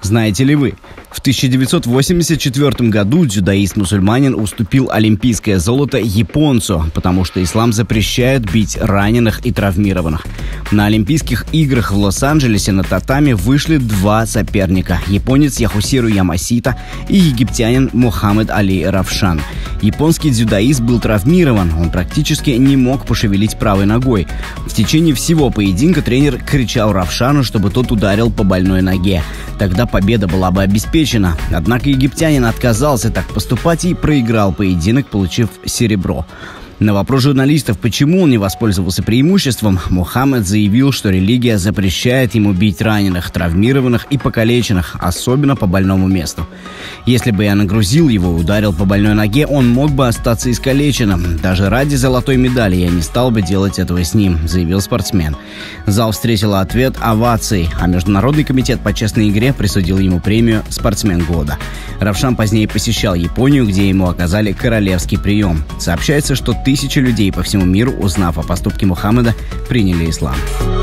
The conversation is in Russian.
Знаете ли вы? В 1984 году дзюдоист-мусульманин уступил олимпийское золото японцу, потому что ислам запрещает бить раненых и травмированных. На Олимпийских играх в Лос-Анджелесе на татами вышли два соперника – японец Яхусиру Ямасита и египтянин Мухаммед Али Равшан. Японский дзюдоист был травмирован, он практически не мог пошевелить правой ногой. В течение всего поединка тренер кричал Равшану, чтобы тот ударил по больной ноге. Тогда победа была бы обеспечена. Однако египтянин отказался так поступать и проиграл поединок, получив серебро. На вопрос журналистов, почему он не воспользовался преимуществом, Мухаммед заявил, что религия запрещает ему бить раненых, травмированных и покалеченных, особенно по больному месту. Если бы я нагрузил его и ударил по больной ноге, он мог бы остаться искалеченным. Даже ради золотой медали я не стал бы делать этого с ним, заявил спортсмен. Зал встретил ответ овацией, а Международный комитет по честной игре присудил ему премию «Спортсмен года». Равшан позднее посещал Японию, где ему оказали королевский прием. Сообщается, что тысячи людей по всему миру, узнав о поступке Мухаммеда, приняли ислам.